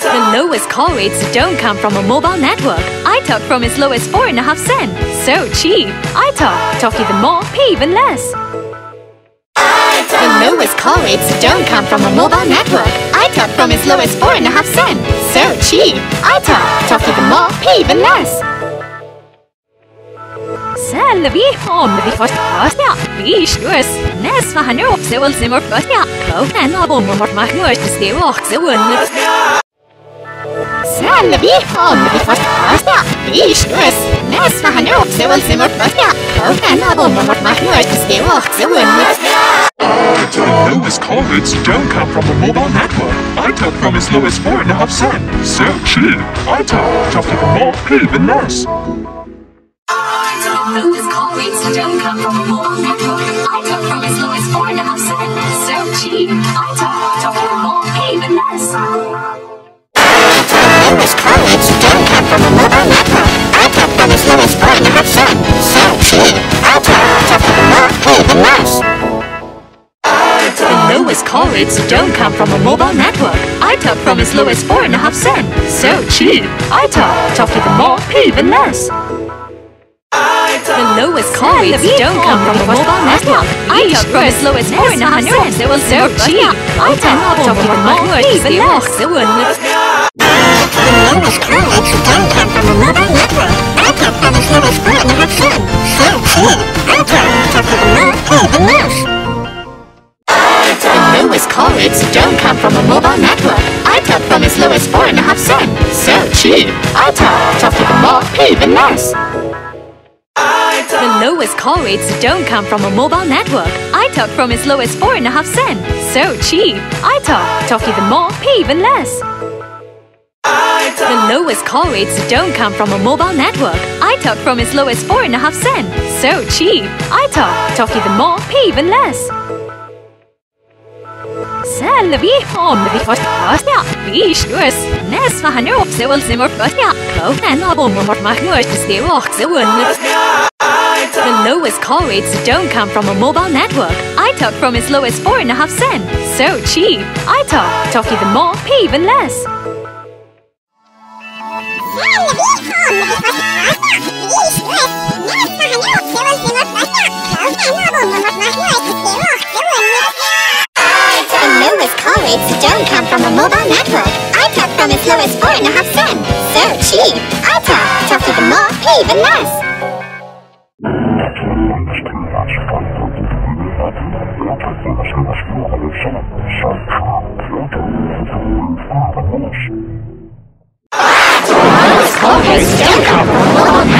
The lowest call rates don't come from a mobile network. iTalk from as low as 4.5 cents. So cheap. iTalk. Talk even more, pay even less. The lowest call rates don't come from a mobile network. iTalk from as low as 4.5 cents. So cheap. iTalk. Talk even more, pay even less. Selvi om vi först ja, vi störs nästan han upp så väl som först ja, och en av dem vart man hör det stå också under. Selvi om vi först ja, vi störs nästan han upp så väl som först ja, och en av dem vart man hör det stå också under. The lowest call rates don't come from a mobile network. iTalk from as low as 4.5 cents. So cheap. iTalk, talk even more, pay even less. The lowest call rates don't come from a mobile network. iTalk from as low as 4.5 cents. So cheap. iTalk, talk even more, pay even less. The lowest call rates don't come from a mobile network. iTalk from as low as 4.5 cents. So cheap. iTalk, talk even more, pay even less. The lowest call rates don't come from a mobile network. iTalk from as low as 4.5 cents. So cheap. iTalk, talk even more, pay even less. The lowest call rates don't come from a mobile network. iTalk from as low as 4.5 cents. So cheap. iTalk, talk even more, pay even less. The lowest call rates don't come from a mobile network. iTalk from as low as 4.5 cents. So cheap. iTalk, talk even more, pay even less. The lowest call rates don't come from a mobile network. iTalk from as low as 4.5 cents. So cheap. iTalk, talk even more, pay even less. The lowest call rates don't come from a mobile network. iTalk from as low as 4.5 cents. So cheap. iTalk, talk even more, pay even less. The lowest call rates don't come from a mobile network. iTalk from as low as 4.5 cents. So cheap. iTalk, talk even more, pay even less. Selvi om vi först ja, vi störs nästan han upp så väl som först ja, och en av dem vart man hör det stå också under. The lowest call rates don't come from a mobile network. iTalk from as low as 4.5 cents. So cheap. iTalk, talk even more, pay even less. The lowest call rates don't come from a mobile network. iTalk from as low as 4.5 cents. So cheap. iTalk, talk even more, pay even less. Call rates don't come from a mobile network.